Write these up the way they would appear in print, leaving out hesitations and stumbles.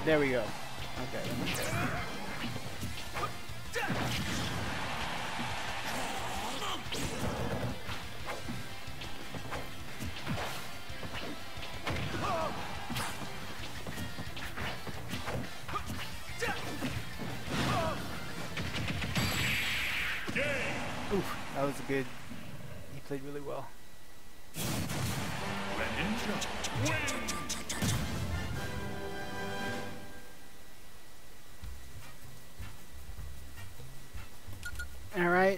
There we go. Okay, let me try. Oof, that was good. He played really well. All right.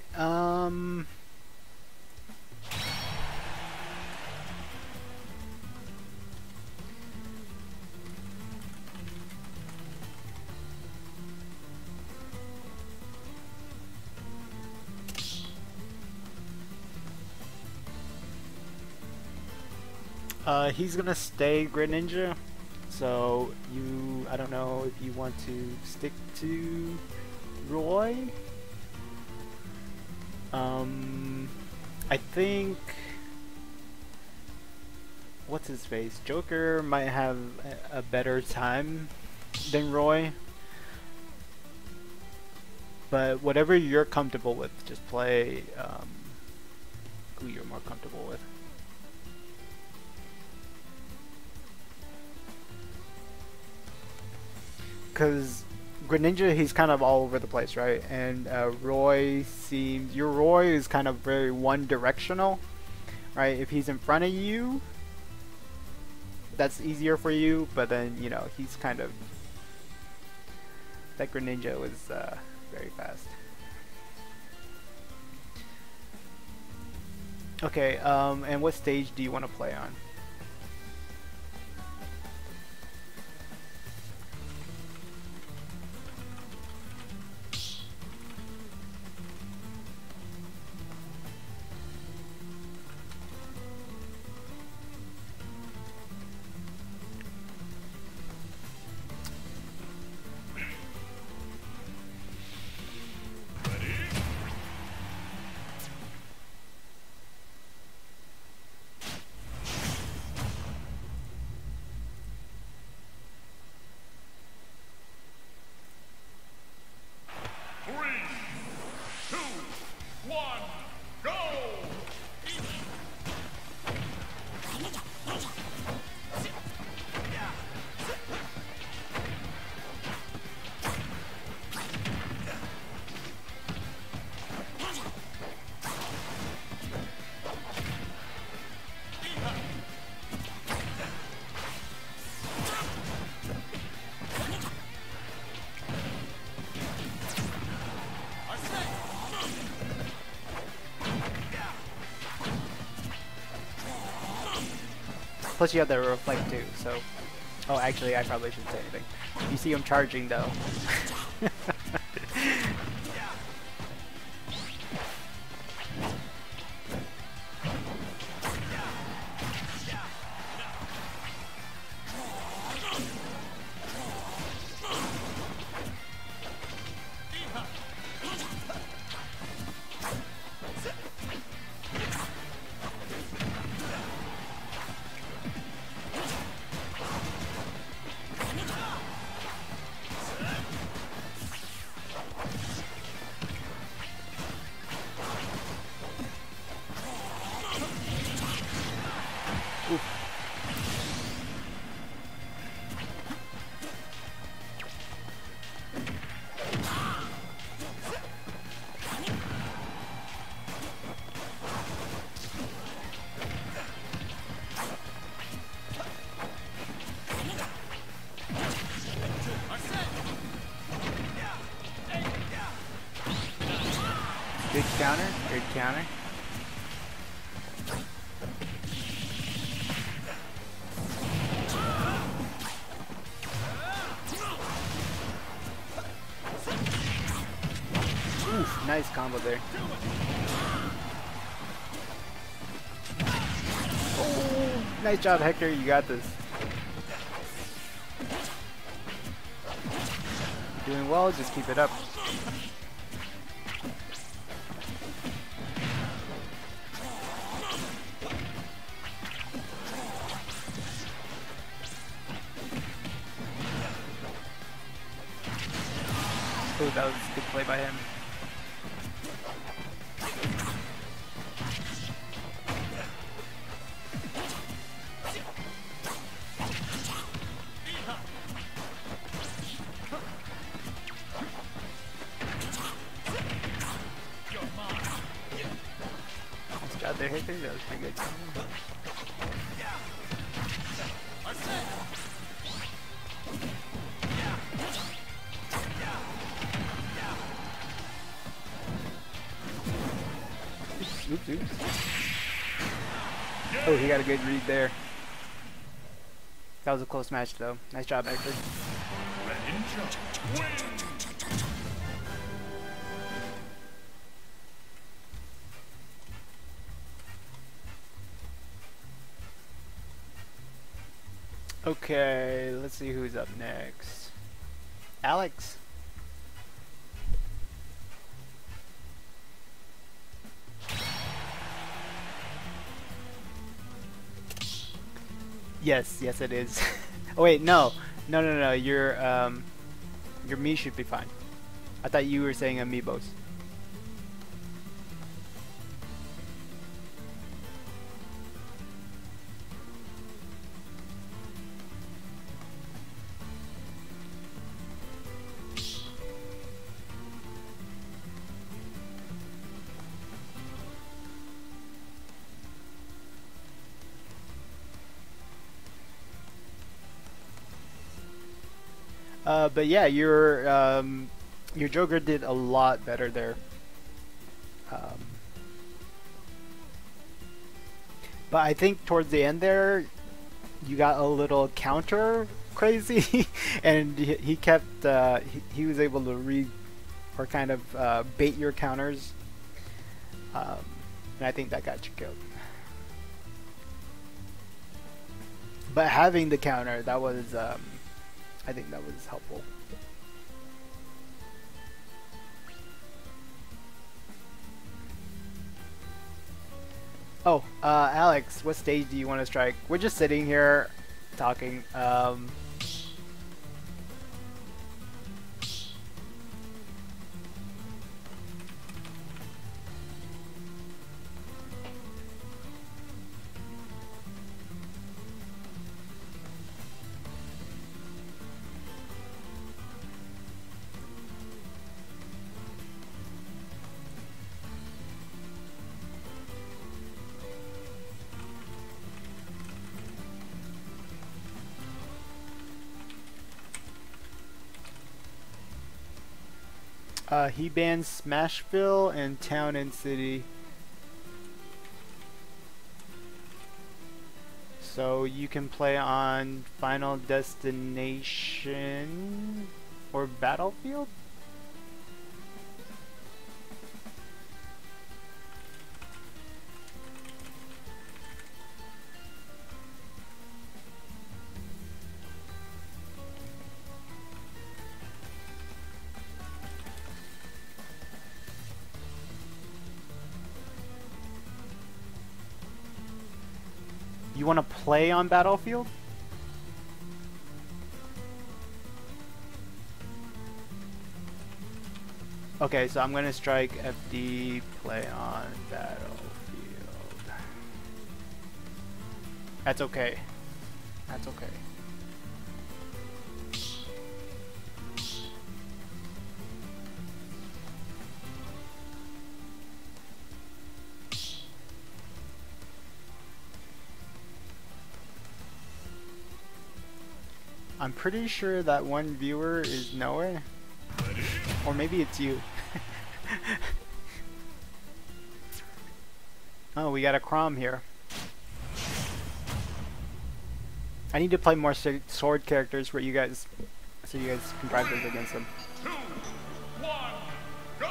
He's gonna stay Greninja, so I don't know if you want to stick to Roy. I think, what's his face? Joker might have a better time than Roy, but whatever you're comfortable with, just play who you're more comfortable with. Because Greninja, he's kind of all over the place, right? And Roy seems... Your Roy is kind of very one-directional, right? If he's in front of you, that's easier for you, but then, you know, he's kind of... That Greninja was very fast. Okay, and what stage do you want to play on? Plus you have the reflect too, so... Oh, actually, I probably shouldn't say anything. You see him charging, though. Good counter, good counter. Oof, nice combo there. Oh, nice job, Hector, you got this. Doing well, just keep it up. Ooh, that was a good play by him. Nice job there, Hickory. That was pretty good. Oops, oops. Oh, he got a good read there. That was a close match, though. Nice job, Hector. Okay, let's see who's up next. Alex. Yes, yes it is. Oh wait, no. No. Your me should be fine. I thought you were saying amiibos. But yeah, your Joker did a lot better there. But I think towards the end there, you got a little counter crazy, and he kept he was able to read or kind of bait your counters, and I think that got you killed. But having the counter, that was I think that was helpful. Oh, Alex, what stage do you want to strike? We're just sitting here talking. He bans Smashville and Town and City. So you can play on Final Destination or Battlefield? You want to play on Battlefield? Okay, so I'm going to strike FD, play on Battlefield. That's okay. That's okay. I'm pretty sure that one viewer is Noah. Or maybe it's you. Oh, we got a Chrom here. I need to play more sword characters for you guys, so you guys can practice against them. 2, 1, go!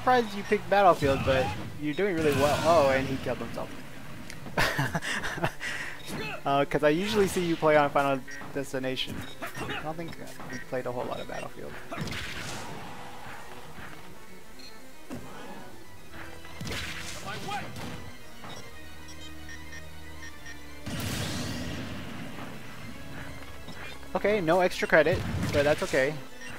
surprised you picked Battlefield, but you're doing really well. Oh, and he killed himself. Because I usually see you play on Final Destination. I don't think we played a whole lot of Battlefield. Okay, no extra credit, but that's okay.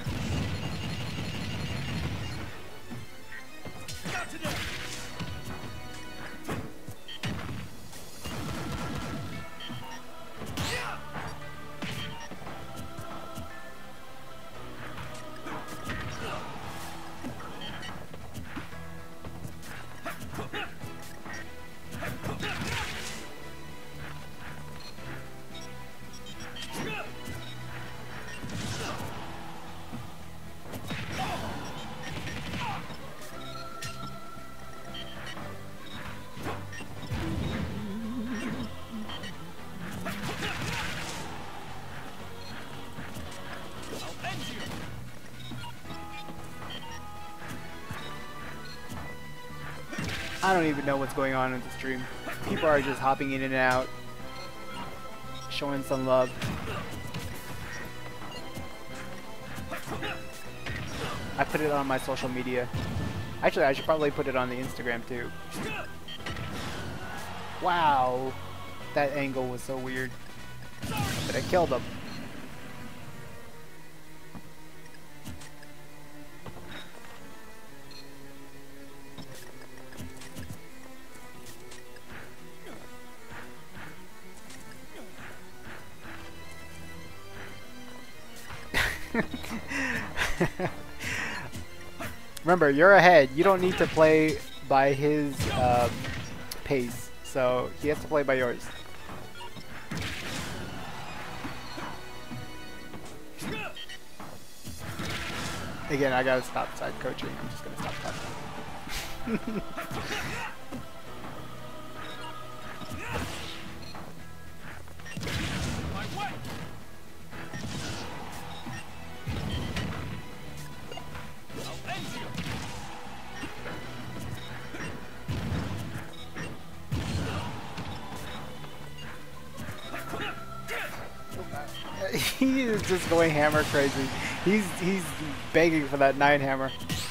I don't even know what's going on in the stream. People are just hopping in and out, showing some love. I put it on my social media. Actually, I should probably put it on the Instagram too. Wow, that angle was so weird. But I killed him. Remember, you're ahead. You don't need to play by his pace, so he has to play by yours. Again, I gotta stop side coaching. I'm just gonna stop talking. He is just going hammer crazy. He's begging for that 9 hammer.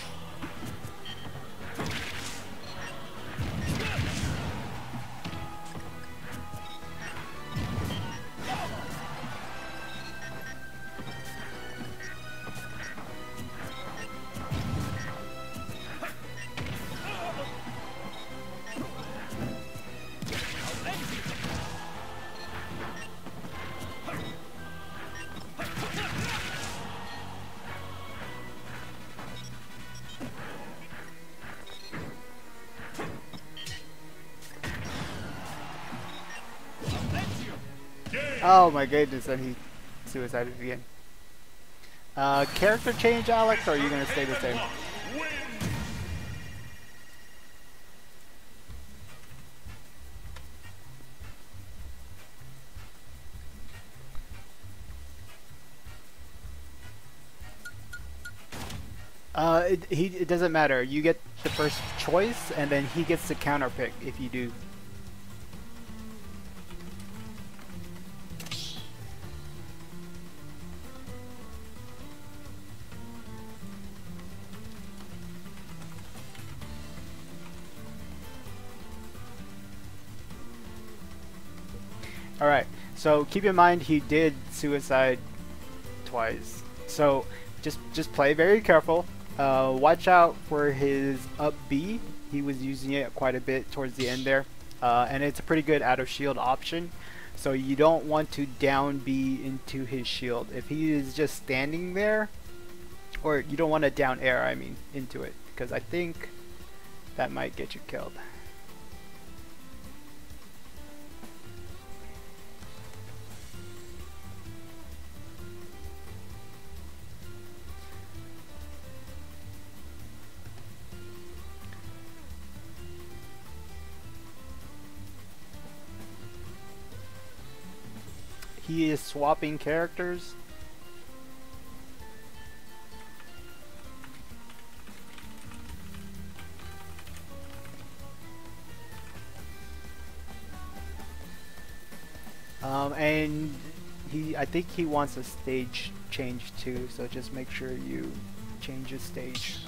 Oh my goodness, and he suicided again. Character change, Alex, or are you gonna stay the same? It doesn't matter. You get the first choice, and then he gets the counter pick if you do. Alright, so keep in mind he did suicide twice. So just play very careful. Watch out for his up B. He was using it quite a bit towards the end there. And it's a pretty good out of shield option. So you don't want to down B into his shield. If he is just standing there, or you don't want to down air, I mean, into it. Because I think that might get you killed. He is swapping characters. And I think he wants a stage change too, so just make sure you change his stage.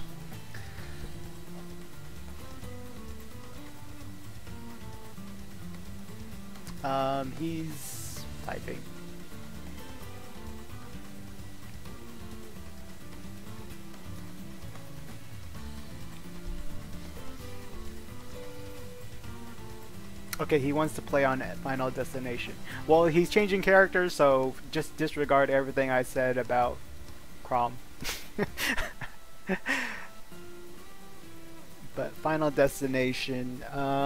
He's typing. Okay, he wants to play on Final Destination. Well, he's changing characters, so just disregard everything I said about Chrom. But Final Destination,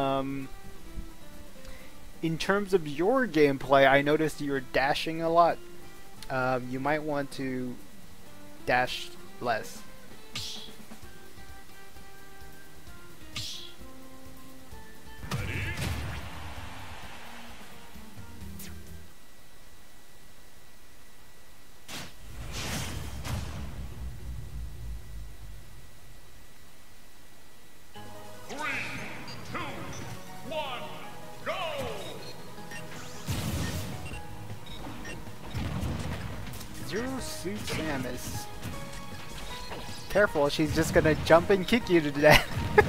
in terms of your gameplay, I noticed you were dashing a lot. You might want to dash less. Zero Suit Samus. Careful, she's just gonna jump and kick you to death.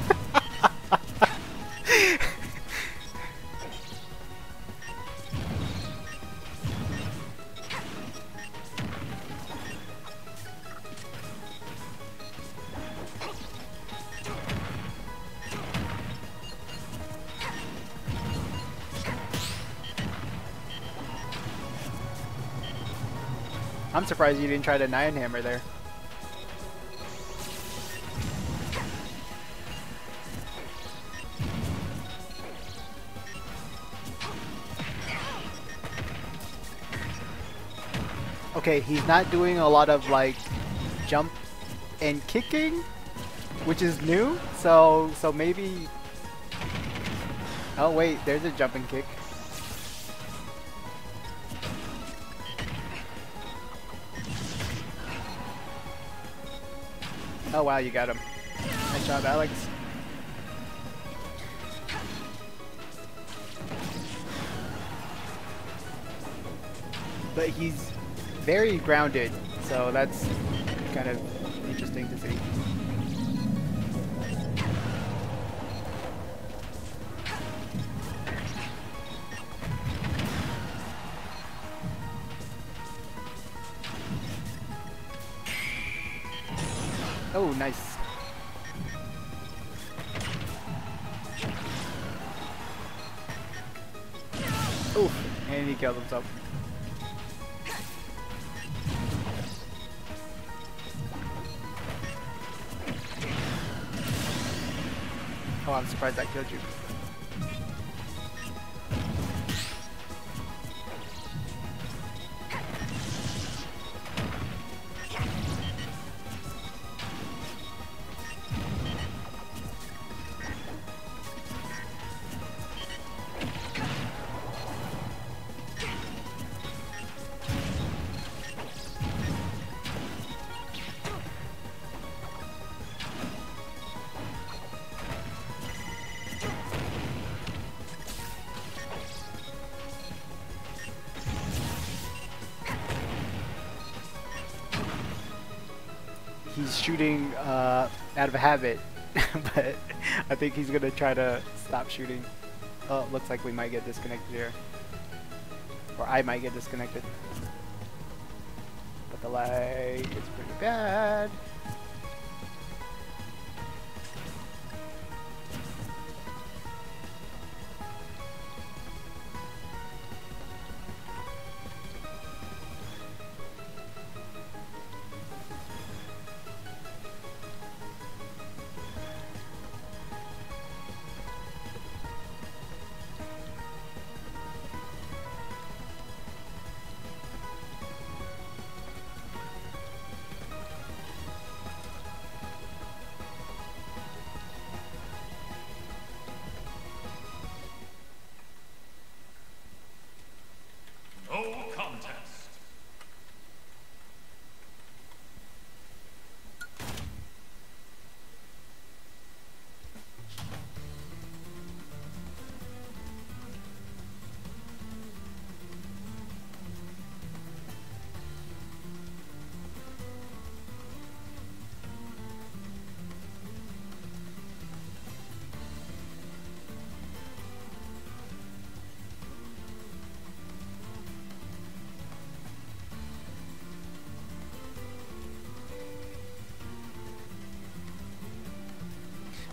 I'm surprised you didn't try to Nine Hammer there. Okay, he's not doing a lot of like jump and kicking, which is new. So maybe. Oh wait, there's a jump and kick. Oh wow, you got him. Nice job, Alex. But he's very grounded, so that's kind of interesting to see. Oh, nice. Oof, and he killed himself. Oh, I'm surprised that killed you. He's shooting out of habit, but I think he's gonna try to stop shooting. Oh, it looks like we might get disconnected here. Or I might get disconnected. But the lag is pretty bad.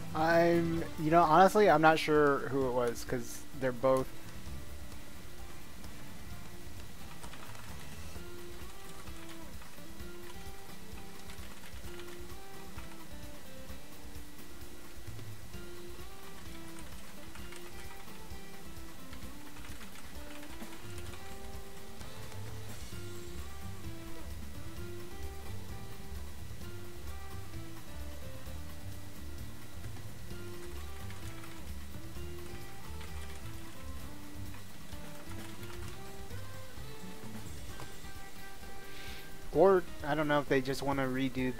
You know, honestly, I'm not sure who it was because they're both. Or I don't know if they just want to redo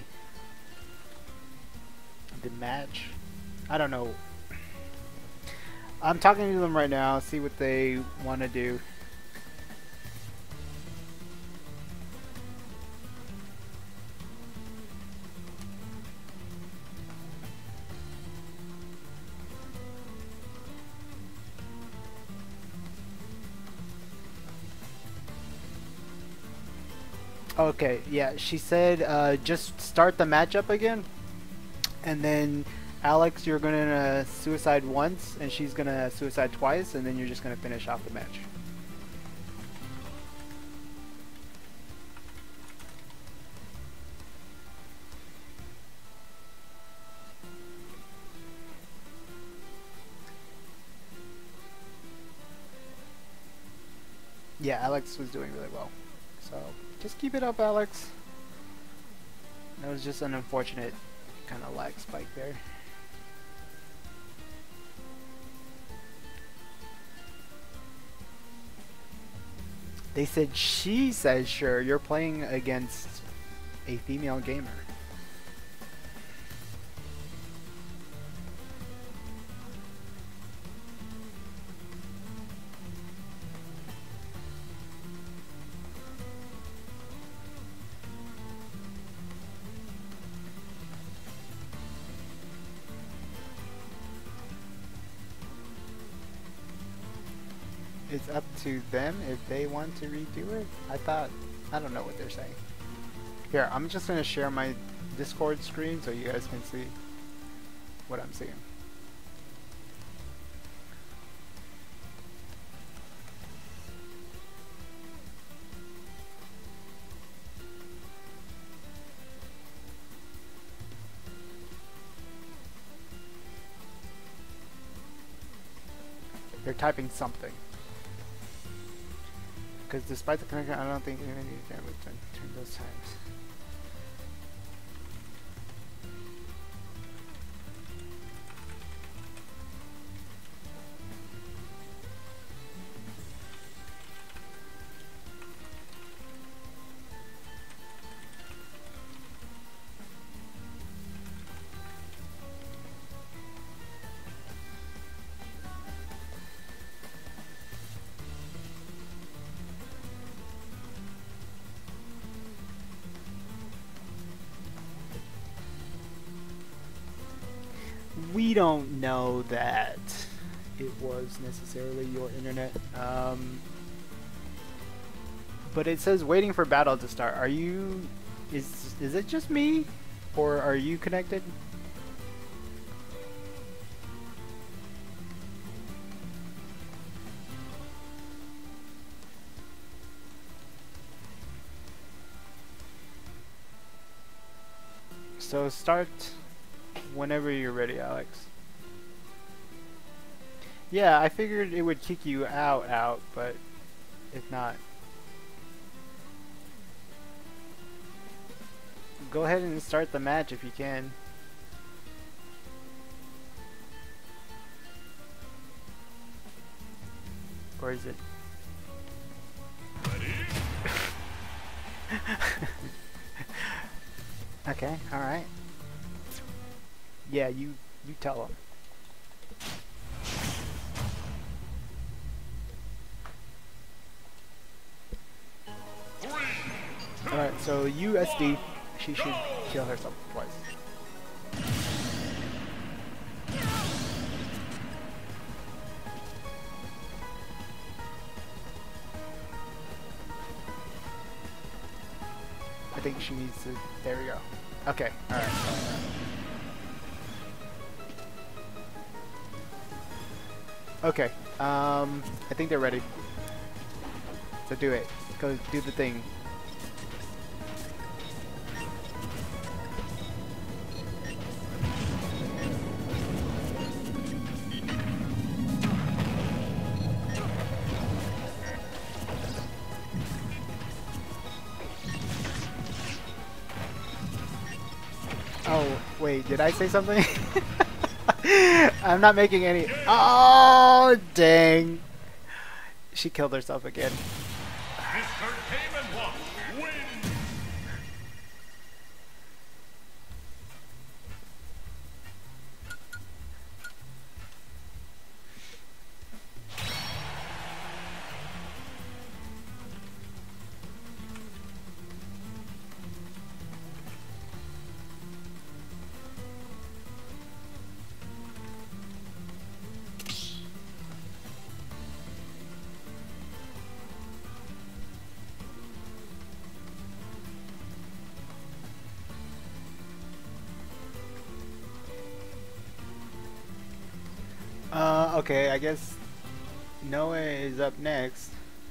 the match. I don't know. I'm talking to them right now, see what they want to do. Okay, yeah, she said just start the matchup again, and then Alex, you're gonna suicide once, and she's gonna suicide twice, and then you're just gonna finish off the match. Yeah, Alex was doing really well. So just keep it up, Alex. That was just an unfortunate kind of lag spike there. They said she says sure, you're playing against a female gamer. It's up to them if they want to redo it. I don't know what they're saying. Here, I'm just gonna share my Discord screen so you guys can see what I'm seeing. They're typing something. Because despite the connection, I don't think anyone can return those times. We don't know that it was necessarily your internet. But it says waiting for battle to start. Are you... Is it just me? Or are you connected? So start whenever you're ready, Alex. Yeah, I figured it would kick you out, but if not, go ahead and start the match if you can. Or is it? Okay, alright. Yeah, you tell them. Alright, so USD, she should kill herself twice. I think she needs to, there we go. Okay, alright. Okay. I think they're ready. So do it. Go do the thing. Oh, wait, did I say something? I'm not making any. Oh, dang. She killed herself again. Mr. Game and Watch wins. Okay, I guess Noah is up next.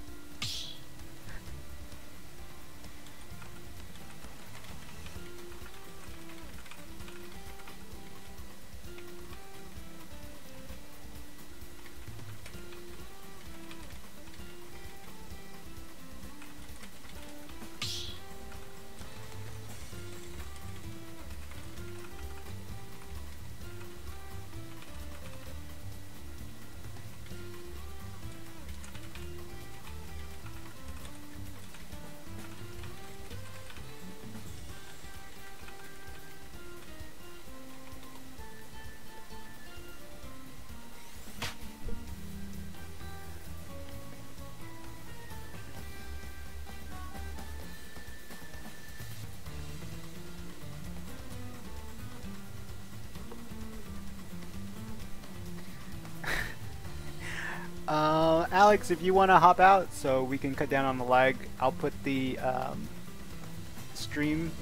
Alex, if you want to hop out so we can cut down on the lag, I'll put the stream.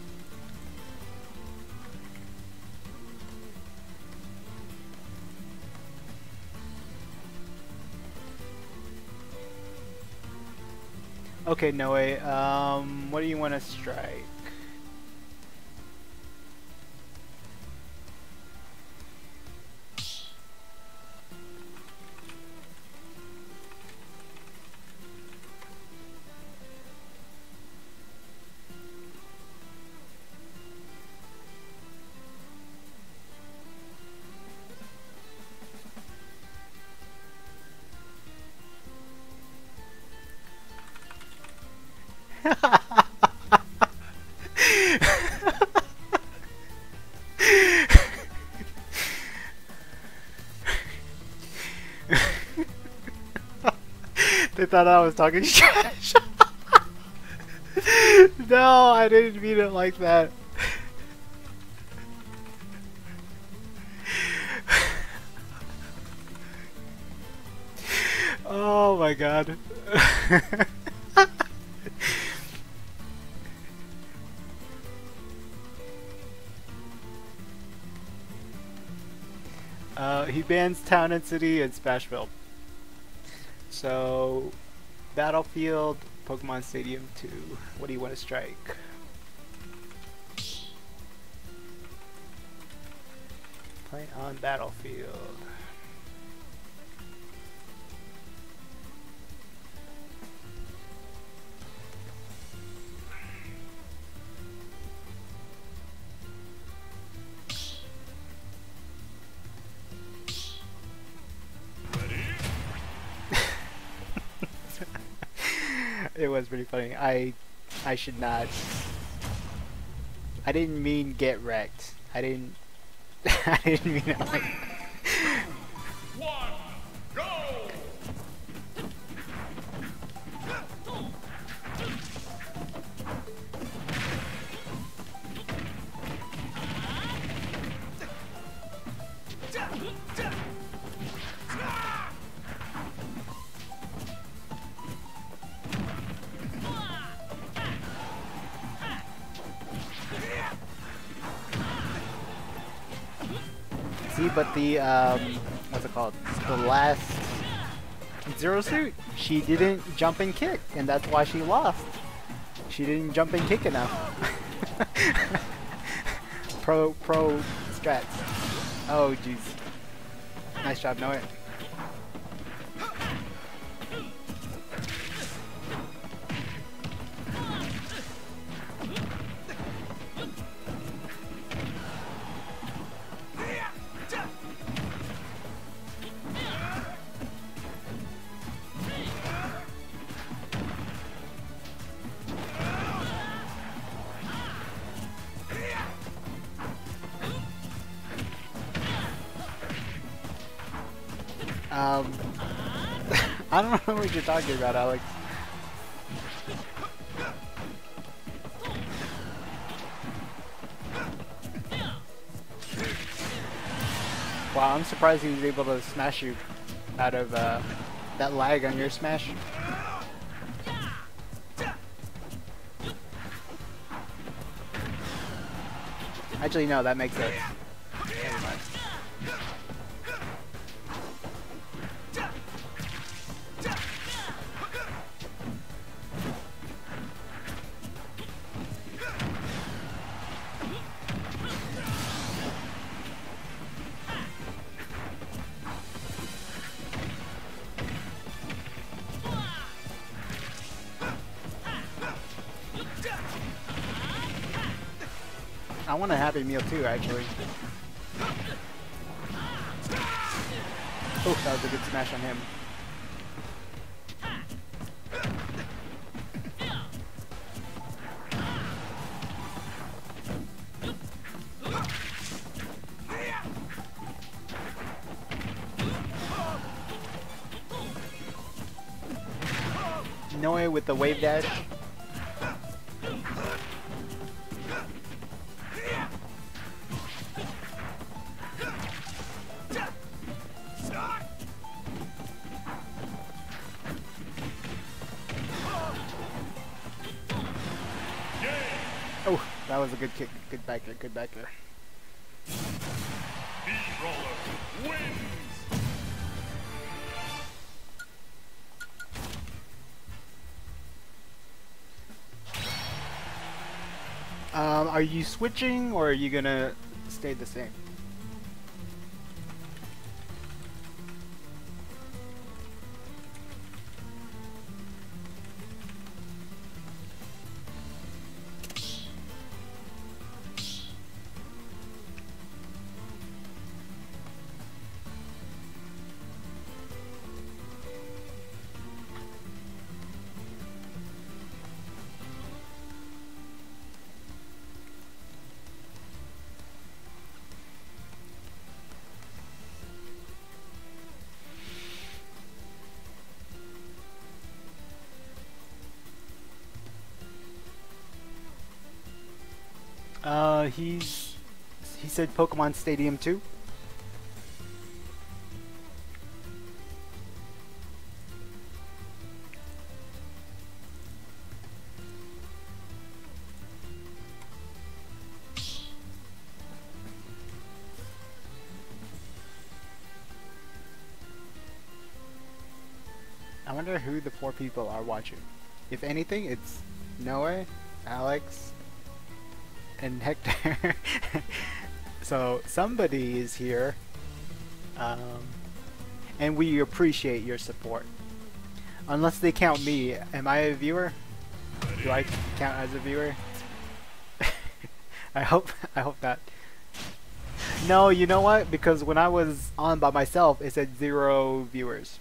Okay, Noe, what do you want to strike? They thought I was talking trash. No, I didn't mean it like that. Oh my god. He bans Town and City and Smashville. So, Battlefield, Pokemon Stadium 2. What do you want to strike? Play on Battlefield. It was pretty funny. I should not. I didn't mean get wrecked. I didn't. I didn't mean it like. One, go! See, but the what's it called? The last Zero Suit. She didn't jump and kick, and that's why she lost. She didn't jump and kick enough. pro strats. Oh jeez. Nice job, Noah. I don't know what you're talking about, Alex. Wow, I'm surprised he was able to smash you out of that lag on your smash. Actually, no, that makes sense. Never mind. I want a Happy Meal too, actually. Oh, that was a good smash on him. Noe with the wave dash. Oh, that was a good kick. Good back there. Good back there. Beast Roller wins. Are you switching or are you gonna stay the same? He said Pokemon Stadium 2. I wonder who the 4 people are watching. If anything, it's Noah, Alex, and Hector. So somebody is here, and we appreciate your support. Unless they count me, am I a viewer? Do I count as a viewer? I hope not. No, you know what? Because when I was on by myself, it said 0 viewers.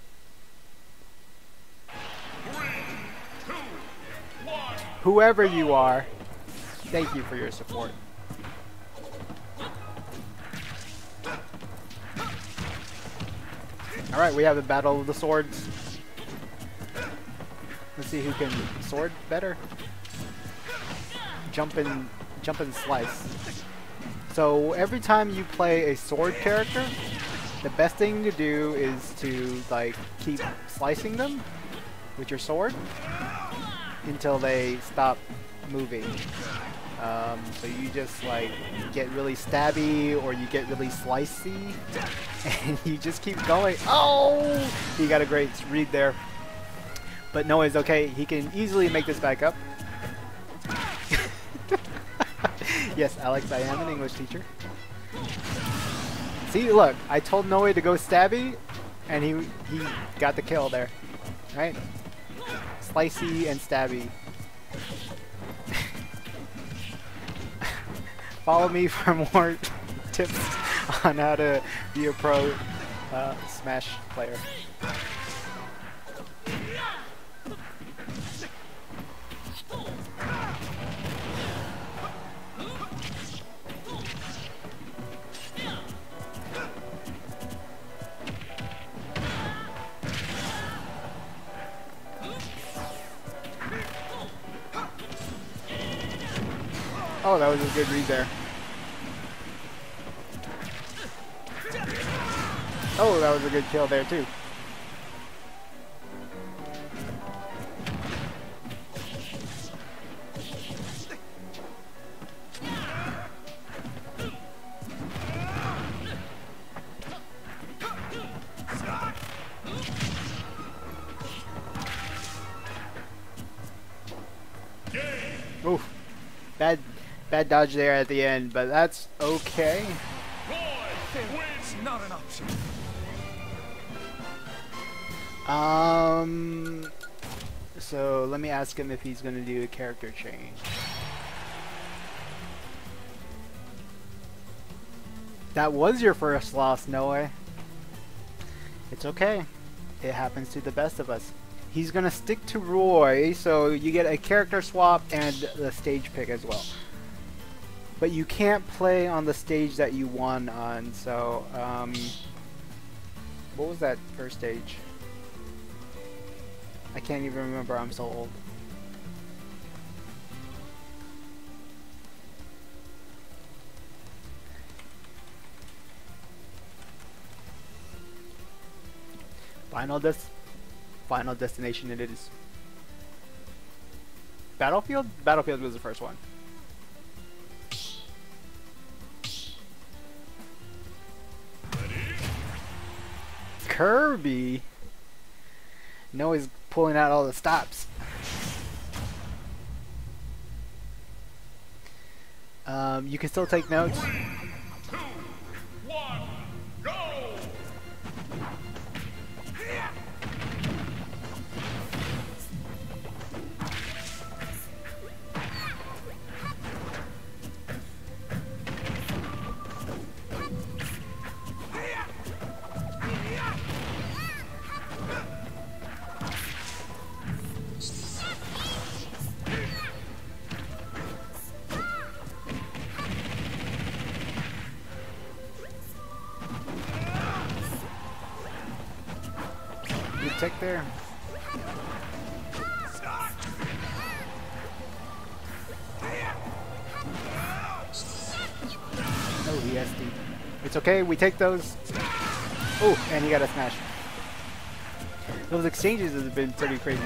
3, 2, 1. Whoever you are, thank you for your support. Alright, we have the Battle of the Swords. Let's see who can sword better. Jump and slice. So every time you play a sword character, the best thing to do is to like keep slicing them with your sword until they stop moving. So you just like get really stabby or you get really slicey and you just keep going. Oh! He got a great read there. But Noah's okay. He can easily make this back up. Yes, Alex, I am an English teacher. See, look, I told Noah to go stabby and he got the kill there. Right? Slicey and stabby. Follow me for more tips on how to be a pro Smash player. Oh, that was a good read there. Oh, that was a good kill there too. Oof. Bad dodge there at the end, but that's okay. It's not an option. So let me ask him if he's gonna do a character change. That was your first loss, Noah. It's okay. It happens to the best of us. He's gonna stick to Roy, so you get a character swap and the stage pick as well. But you can't play on the stage that you won on, so what was that first stage? I can't even remember, I'm so old. Final Destination it is. Battlefield? Battlefield was the first one. Kirby? No, he's pulling out all the stops. You can still take notes. 3, 2, 1, go! Good tech there. Oh, he SD. It's okay, we take those. Oh, and he got a smash. Those exchanges have been pretty crazy.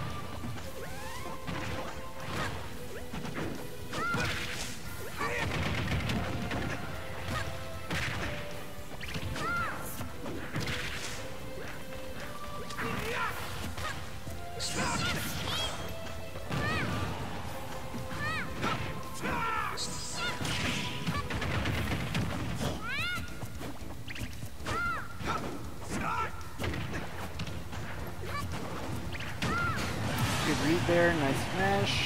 Good read there, nice smash.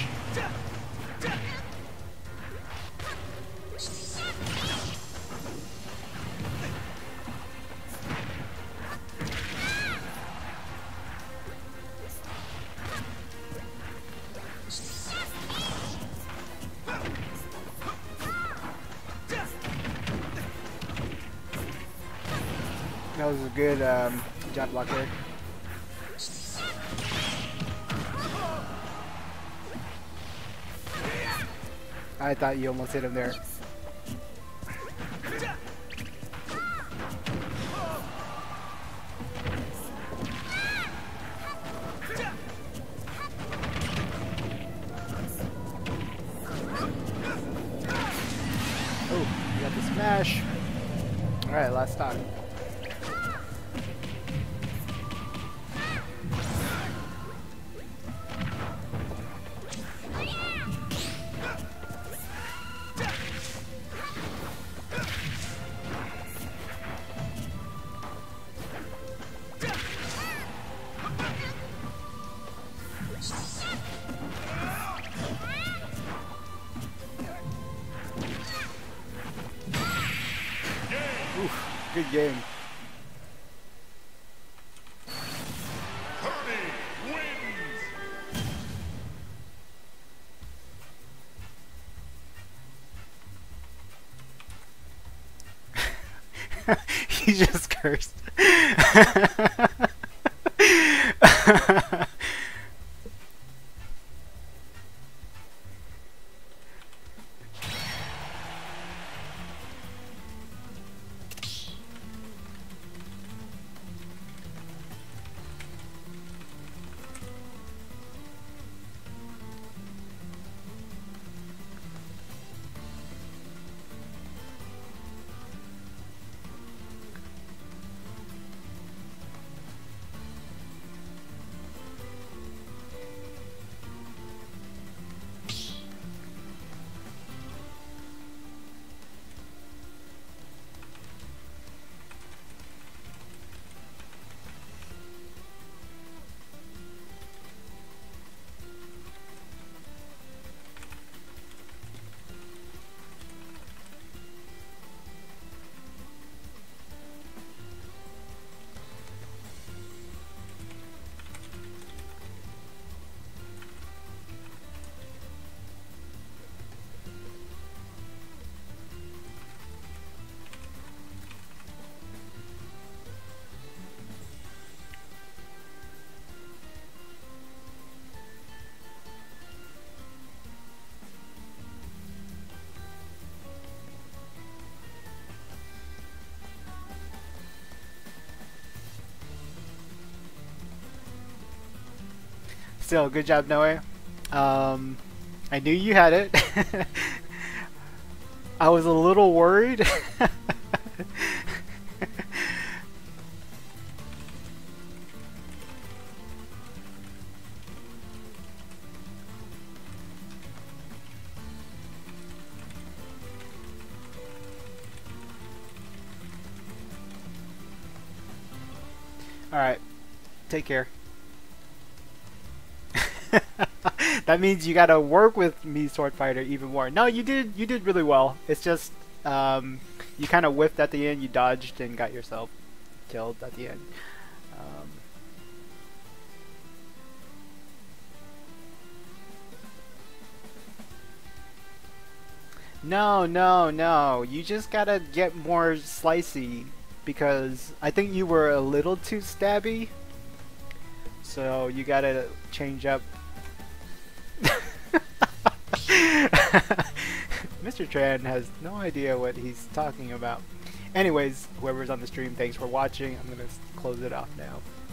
That was a good jab block there. I thought you almost hit him there. Smash. Alright, last stock. Good game. Kirby wins. He just cursed. Still, good job, Noe. I knew you had it. I was a little worried. Alright, take care. That means you gotta work with me, Sword Fighter, even more. No, you did really well. It's just you kind of whiffed at the end. You dodged and got yourself killed at the end. No, no, no. You just gotta get more slicey because I think you were a little too stabby. So you gotta change up. Mr. Tran has no idea what he's talking about. Anyways, whoever's on the stream, thanks for watching. I'm gonna close it off now.